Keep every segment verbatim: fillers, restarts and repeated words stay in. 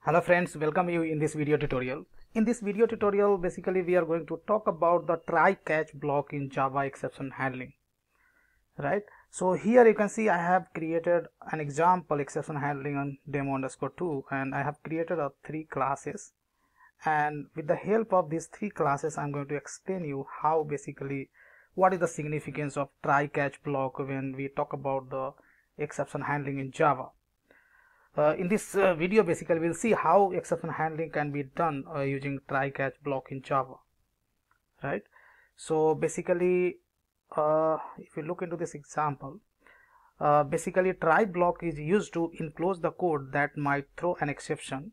Hello friends, welcome you in this video tutorial. In this video tutorial, basically we are going to talk about the try catch block in Java exception handling. Right? So here you can see I have created an example exception handling on demo underscore two, and I have created a three classes, and with the help of these three classes I'm going to explain you how basically what is the significance of try catch block when we talk about the exception handling in Java. Uh, in this uh, video basically we'll see how exception handling can be done uh, using try catch block in Java, right? So basically uh, if you look into this example, uh, basically try block is used to enclose the code that might throw an exception.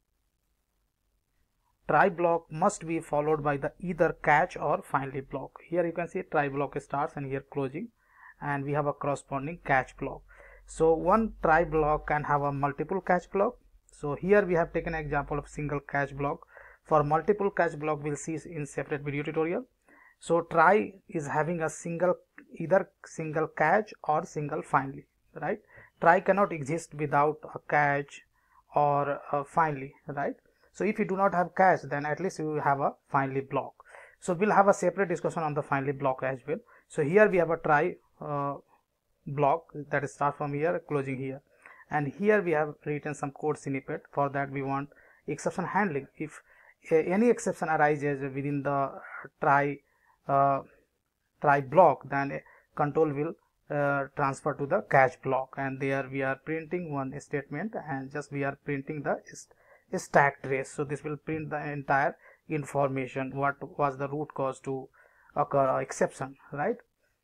Try block must be followed by the either catch or finally block. Here you can see try block starts and here closing, and we have a corresponding catch block. So one try block can have a multiple catch block. So here we have taken an example of single catch block. For multiple catch block we'll see in separate video tutorial. So try is having a single either single catch or single finally, right? Try cannot exist without a catch or a finally, right? So if you do not have catch, then at least you have a finally block. So we'll have a separate discussion on the finally block as well. So here we have a try uh, block that starts from here closing here, and here we have written some code snippet. For that we want exception handling. If uh, any exception arises within the try uh, try block, then control will uh, transfer to the catch block, and there we are printing one statement and just we are printing the stack trace. So this will print the entire information what was the root cause to occur exception, right?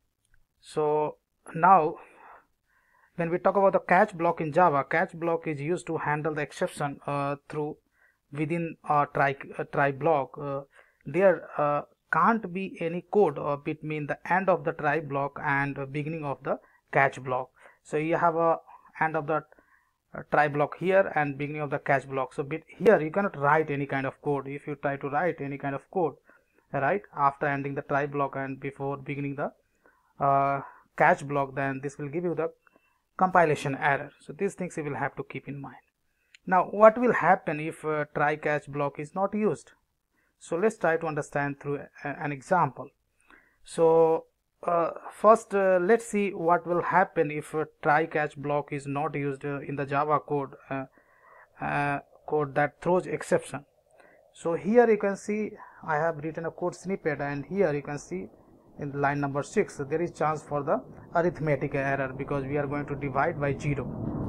So now when we talk about the catch block in Java, catch block is used to handle the exception uh, through within a try, a try block. Uh, there uh, can't be any code uh, between the end of the try block and the beginning of the catch block. So you have a end of the uh, try block here and beginning of the catch block. So here you cannot write any kind of code. If you try to write any kind of code right after ending the try block and before beginning the uh, catch block, then this will give you the compilation error. So these things you will have to keep in mind. Now what will happen if uh, try catch block is not used? So let's try to understand through a, an example. So uh, first uh, let's see what will happen if uh, try catch block is not used uh, in the Java code uh, uh, code that throws exception. So here you can see I have written a code snippet, and here you can see in line number six there is chance for the arithmetic error because we are going to divide by zero.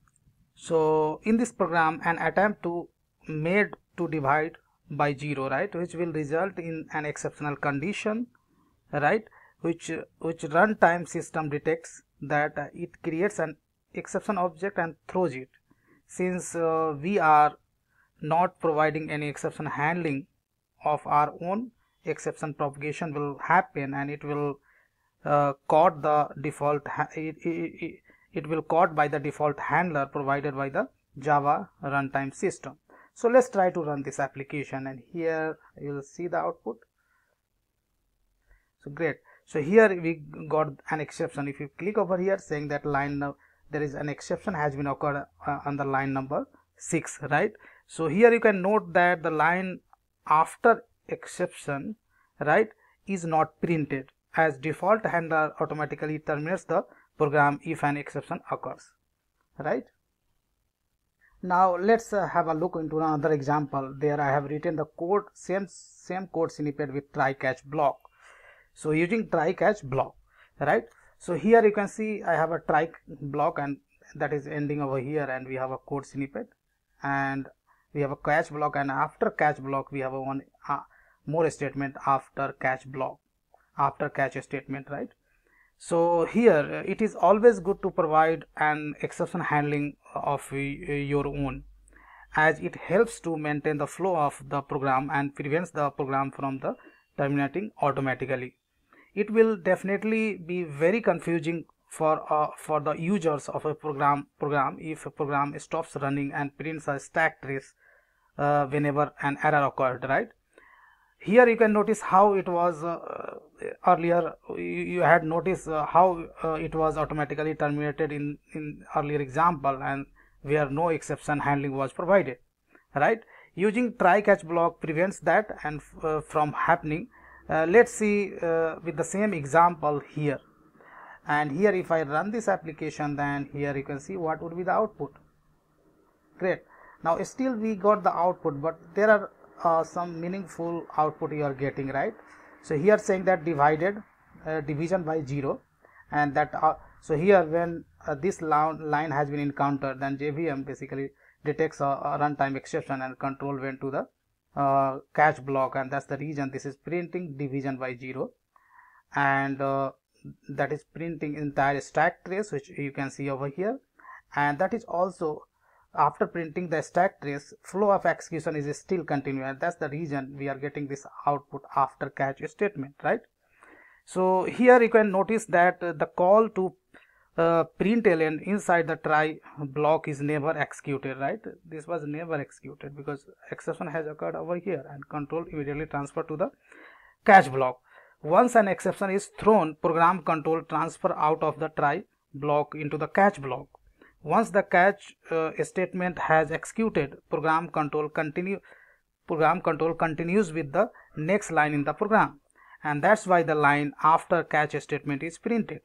So in this program an attempt to made to divide by zero, right, which will result in an exceptional condition, right, which which runtime system detects that uh, it creates an exception object and throws it. Since uh, we are not providing any exception handling of our own, exception propagation will happen and it will uh, caught the default it, it, it, it will caught by the default handler provided by the Java runtime system. So let's try to run this application, and here you will see the output. So great. So here we got an exception. If you click over here saying that line uh, there is an exception has been occurred uh, on the line number six, right? So here you can note that the line after exception, right, is not printed, as default handler automatically terminates the program if an exception occurs, right? Now let's uh, have a look into another example. There I have written the code same same code snippet with try catch block. So using try catch block, right? So here you can see I have a try block and that is ending over here, and we have a code snippet and we have a catch block, and after catch block we have a one uh, more statement after catch block, after catch statement, right? So here it is always good to provide an exception handling of your own, as it helps to maintain the flow of the program and prevents the program from the terminating automatically. It will definitely be very confusing for uh, for the users of a program program if a program stops running and prints a stack trace uh, whenever an error occurred, right? Here you can notice how it was uh, earlier you, you had noticed uh, how uh, it was automatically terminated in in earlier example, and where no exception handling was provided, right? Using try catch block prevents that and uh, from happening. Uh, let's see uh, with the same example here, and here if I run this application, then here you can see what would be the output. Great. Now still we got the output, but there are uh, some meaningful output you are getting, right? So here saying that divided uh, division by zero, and that uh, so here when uh, this line has been encountered, then J V M basically detects a, a runtime exception and control went to the uh, catch block, and that's the reason this is printing division by zero, and uh, that is printing entire stack trace, which you can see over here, and that is also after printing the stack trace, flow of execution is still continuing, and that's the reason we are getting this output after catch statement, right? So here you can notice that uh, the call to uh, println inside the try block is never executed, right? This was never executed because exception has occurred over here, and control immediately transfer to the catch block. Once an exception is thrown, program control transfer out of the try block into the catch block. Once the catch uh, statement has executed, program control continue program control continues with the next line in the program, and that's why the line after catch statement is printed.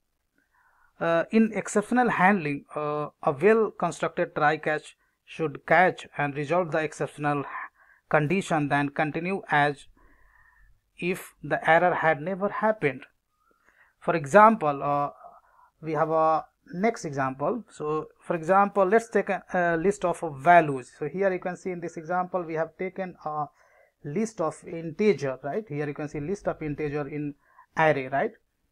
Uh, in exceptional handling, uh, a well constructed try catch should catch and resolve the exceptional condition, then continue as if the error had never happened. For example, uh, we have a next example. So for example, let's take a, a list of values. So here you can see in this example we have taken a list of integer, right? Here you can see list of integer in array, right?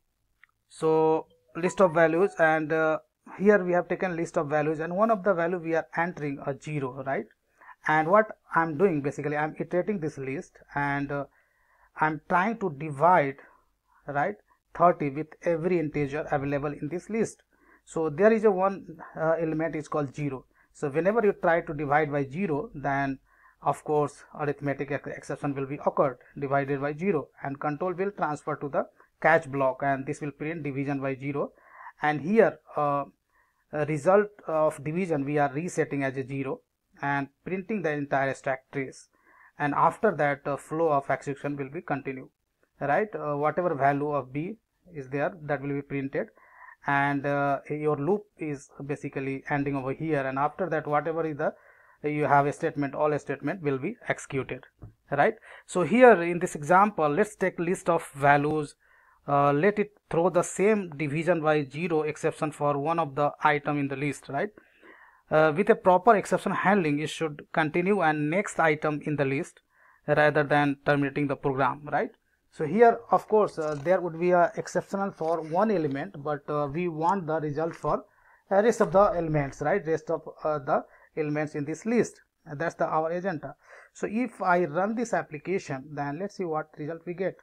So list of values, and uh, here we have taken list of values, and one of the value we are entering a zero, right? And what I'm doing basically, I'm iterating this list, and uh, I'm trying to divide, right, thirty with every integer available in this list. So there is a one uh, element is called zero. So whenever you try to divide by zero, then of course arithmetic exception will be occurred, divided by zero, and control will transfer to the catch block, and this will print division by zero. And here uh, a result of division we are resetting as a zero and printing the entire stack trace, and after that uh, flow of execution will be continued, right? Uh, whatever value of b is there, that will be printed, and uh, your loop is basically ending over here, and after that whatever is the you have a statement, all a statement will be executed, right? So here in this example, let's take list of values, uh, let it throw the same division by zero exception for one of the item in the list, right? Uh, with a proper exception handling, it should continue and next item in the list rather than terminating the program, right? So here of course uh, there would be a exceptional for one element, but uh, we want the result for uh, rest of the elements, right? Rest of uh, the elements in this list, and that's the our agenda. So if I run this application, then let's see what result we get.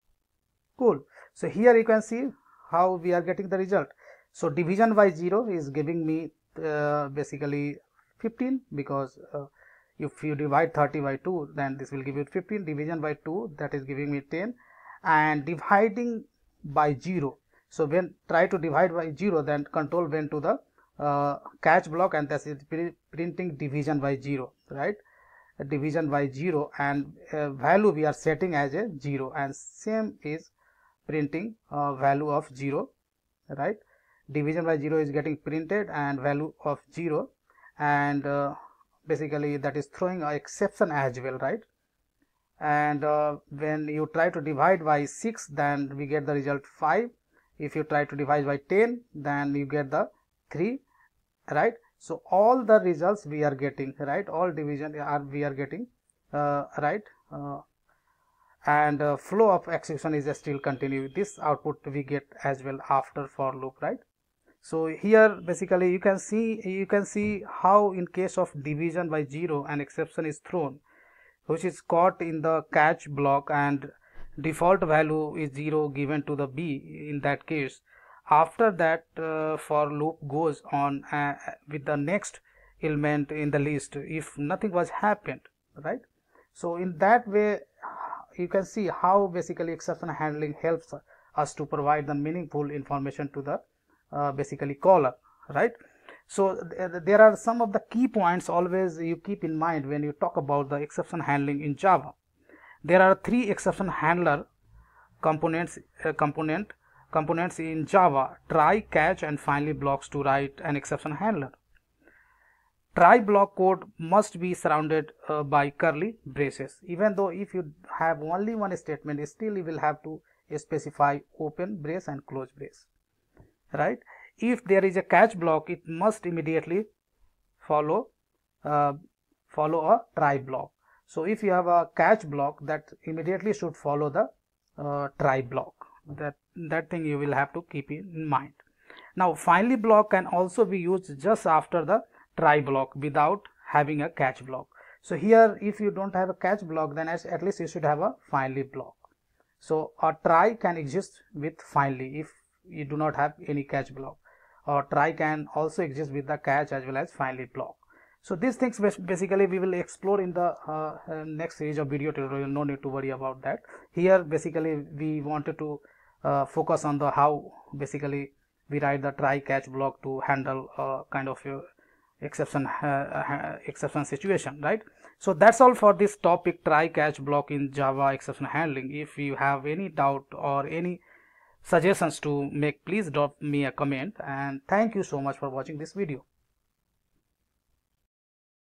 Cool. So here you can see how we are getting the result. So division by zero is giving me uh, basically fifteen, because uh, if you divide thirty by two, then this will give you fifteen. Division by two, that is giving me ten, and dividing by zero. So when try to divide by zero, then control went to the uh, catch block, and that is printing division by zero, right? Division by zero, and uh, value we are setting as a zero, and same is printing uh, value of zero, right? Division by zero is getting printed and value of zero, and uh, basically that is throwing an exception as well, right? And uh, when you try to divide by six, then we get the result five. If you try to divide by ten, then you get the three, right? So all the results we are getting, right? All division are we are getting, uh, right? Uh, and uh, flow of execution is still continuing. This output we get as well after for loop, right? So here basically you can see you can see how in case of division by zero an exception is thrown, which is caught in the catch block, and default value is zero given to the b in that case. After that uh, for loop goes on uh, with the next element in the list if nothing was happened, right? So in that way you can see how basically exception handling helps us to provide the meaningful information to the uh, basically caller, right? So th there are some of the key points always you keep in mind when you talk about the exception handling in Java. There are three exception handler components uh, component components in Java: try, catch, and finally blocks to write an exception handler. Try block code must be surrounded uh, by curly braces. Even though if you have only one statement, still you will have to specify open brace and close brace, right? If there is a catch block, it must immediately follow uh, follow a try block. So if you have a catch block, that immediately should follow the uh, try block. That that thing you will have to keep in mind. Now finally block can also be used just after the try block without having a catch block. So here if you don't have a catch block, then as, at least you should have a finally block. So a try can exist with finally if you do not have any catch block, or try can also exist with the catch as well as finally block. So these things basically we will explore in the uh, uh, next series of video tutorial. No need to worry about that. Here basically we wanted to uh, focus on the how basically we write the try catch block to handle uh, kind of uh, exception uh, uh, exception situation, right? So that's all for this topic, try catch block in Java exception handling. If you have any doubt or any suggestions to make, please drop me a comment, and thank you so much for watching this video.